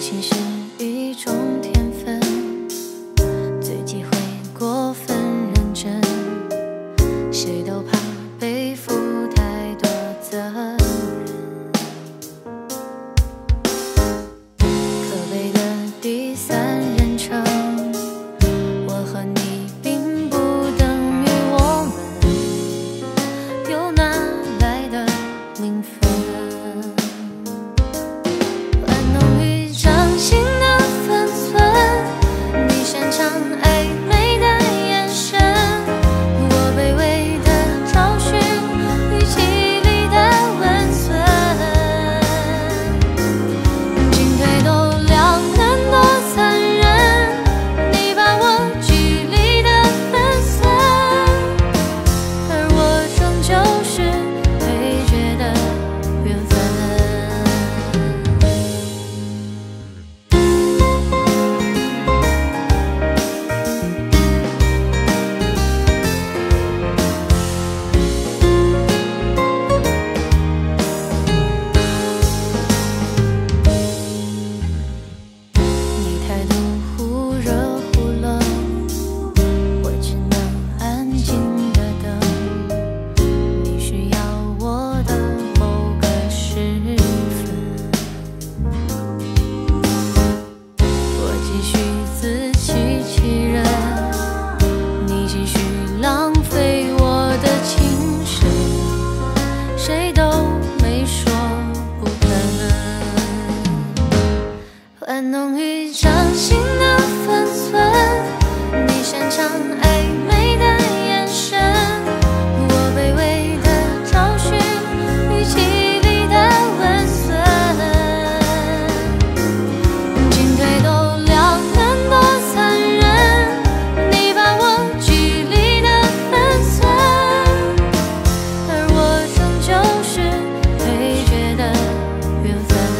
情是一种天分，最忌讳过分认真，谁都怕背负太多责任。可悲的第三人称，我和你并不等于我们，又哪来的名分？谁都没说不可能，玩弄于掌心的分寸，你擅长暧昧的眼神，我卑微的找寻语气里的温存，进退都两难多残忍，你把我距离的分寸，而我就是配角的缘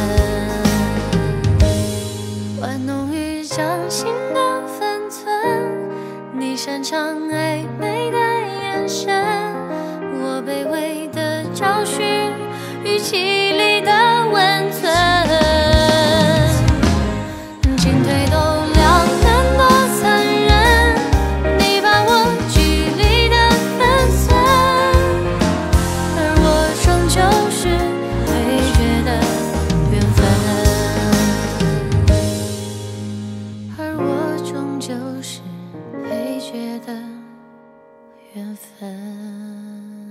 分，玩弄于掌心的分寸，你擅长暧昧的眼神，我卑微的找寻语气里的温存，进退都两难多残忍，你把我距离的分寸，而我终究是配角的缘分，而我终究是配角的缘分。